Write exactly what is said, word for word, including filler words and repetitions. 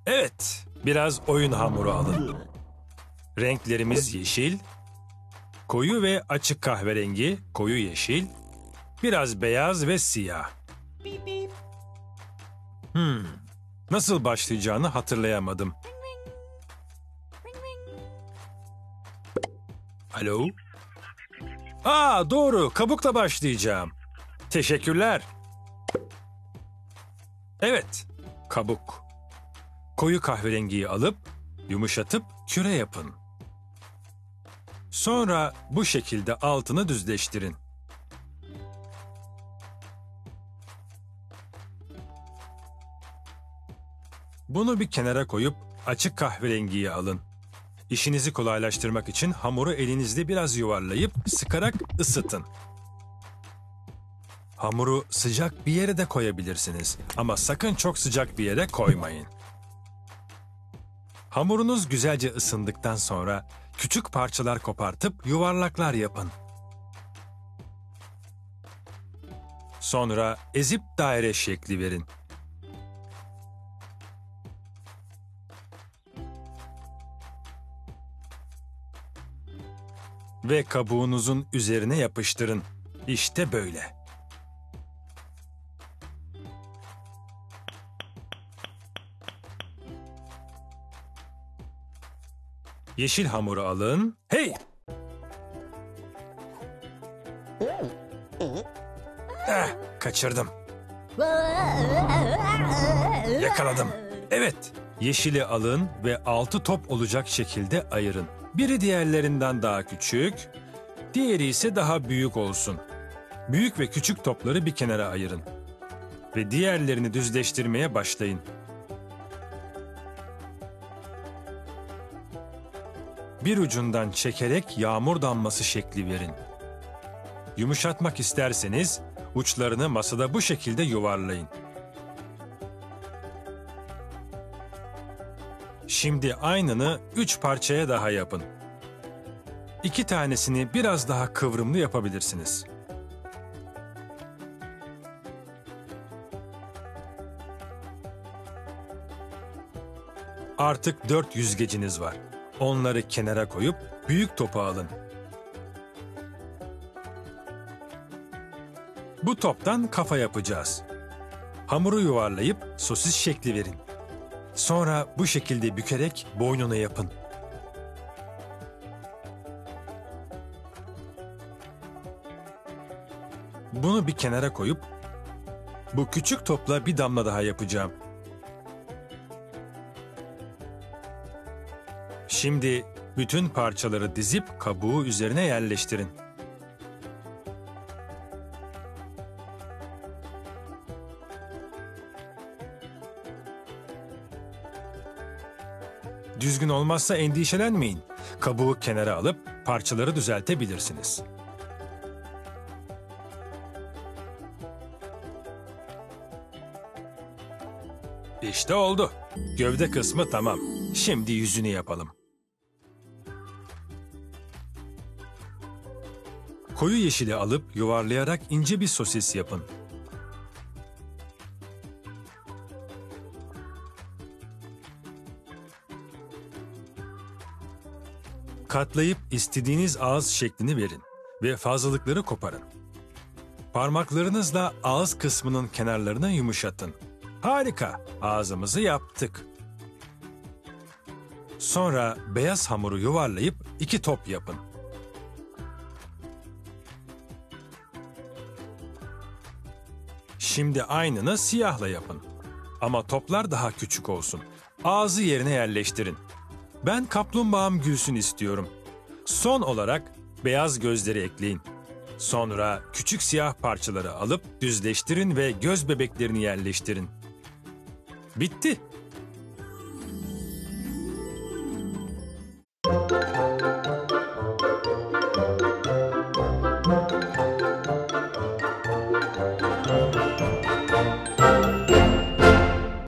Evet, biraz oyun hamuru alın. Renklerimiz yeşil, koyu ve açık kahverengi, koyu yeşil, biraz beyaz ve siyah. Hmm, nasıl başlayacağını hatırlayamadım. Alo? Aa, doğru, kabukla başlayacağım. Teşekkürler. Evet, kabuk. Koyu kahverengiyi alıp, yumuşatıp küre yapın. Sonra bu şekilde altını düzleştirin. Bunu bir kenara koyup açık kahverengiyi alın. İşinizi kolaylaştırmak için hamuru elinizde biraz yuvarlayıp sıkarak ısıtın. Hamuru sıcak bir yere de koyabilirsiniz ama sakın çok sıcak bir yere koymayın. Hamurunuz güzelce ısındıktan sonra küçük parçalar kopartıp yuvarlaklar yapın. Sonra ezip daire şekli verin. Ve kabuğunuzun üzerine yapıştırın. İşte böyle. Yeşil hamuru alın. Hey! Ah, kaçırdım. Yakaladım. Evet, yeşili alın ve altı top olacak şekilde ayırın. Biri diğerlerinden daha küçük, diğeri ise daha büyük olsun. Büyük ve küçük topları bir kenara ayırın. Ve diğerlerini düzleştirmeye başlayın. Bir ucundan çekerek yağmur damlası şekli verin. Yumuşatmak isterseniz uçlarını masada bu şekilde yuvarlayın. Şimdi aynını üç parçaya daha yapın. İki tanesini biraz daha kıvrımlı yapabilirsiniz. Artık dört yüzgeciniz var. Onları kenara koyup büyük topu alın. Bu toptan kafa yapacağız. Hamuru yuvarlayıp sosis şekli verin. Sonra bu şekilde bükerek boynunu yapın. Bunu bir kenara koyup bu küçük topla bir damla daha yapacağım. Şimdi bütün parçaları dizip kabuğu üzerine yerleştirin. Düzgün olmazsa endişelenmeyin. Kabuğu kenara alıp parçaları düzeltebilirsiniz. İşte oldu. Gövde kısmı tamam. Şimdi yüzünü yapalım. Koyu yeşili alıp yuvarlayarak ince bir sosis yapın. Katlayıp istediğiniz ağız şeklini verin ve fazlalıkları koparın. Parmaklarınızla ağız kısmının kenarlarını yumuşatın. Harika, ağzımızı yaptık. Sonra beyaz hamuru yuvarlayıp iki top yapın. Şimdi aynını siyahla yapın. Ama toplar daha küçük olsun. Ağzı yerine yerleştirin. Ben kaplumbağam gülsün istiyorum. Son olarak beyaz gözleri ekleyin. Sonra küçük siyah parçaları alıp düzleştirin ve göz bebeklerini yerleştirin. Bitti.